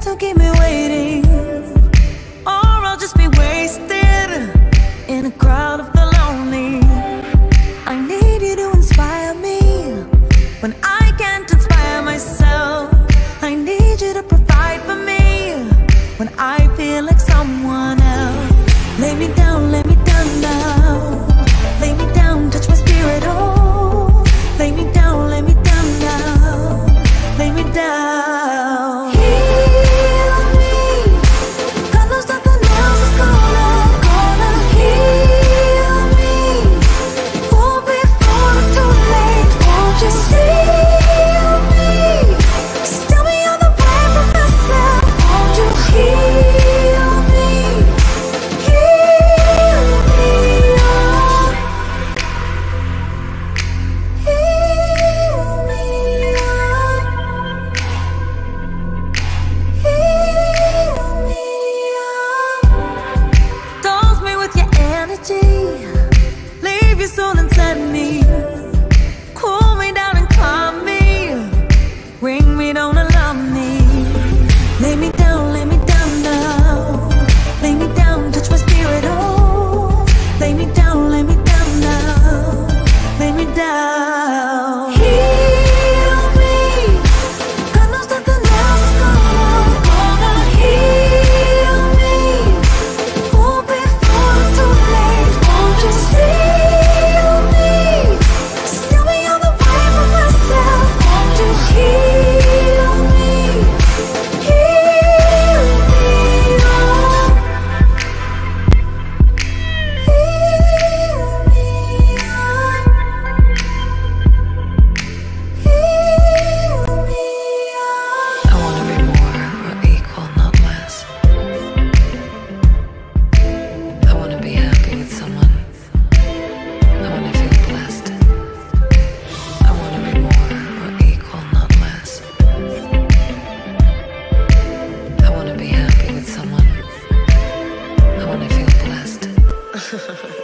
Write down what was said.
to keep me waiting, or I'll just be wasted in a crowd of the lonely. I need you to inspire me when I can't inspire myself. I need you to provide for me when I feel like someone else. Lay me down now. Lay me down, touch my spirit, oh. Lay me down now. Lay me down. Heal me. God knows nothing else is gonna heal me. Oh, before it's too late, won't you heal me? Still me on the way from myself, won't you heal me? Heal me, oh. Heal me, oh. Heal me, oh. Dose me with your energy, leave your soul inside me. Cool me down and calm me, bring me down and love me. Lay me down now. Lay me down, touch my spirit, oh. Lay me down now. Lay me down. Heal me. God knows nothing else is gonna heal me. Oh, before it's too late, won't you heal me? Still me on the way from myself, won't you heal me? Heal me, oh. Heal me, oh. Heal me, oh. I wanna be more or equal, not less. I wanna be happy with someone. I wanna feel blessed. I wanna be more or equal, not less. I wanna be happy with someone. I wanna feel blessed.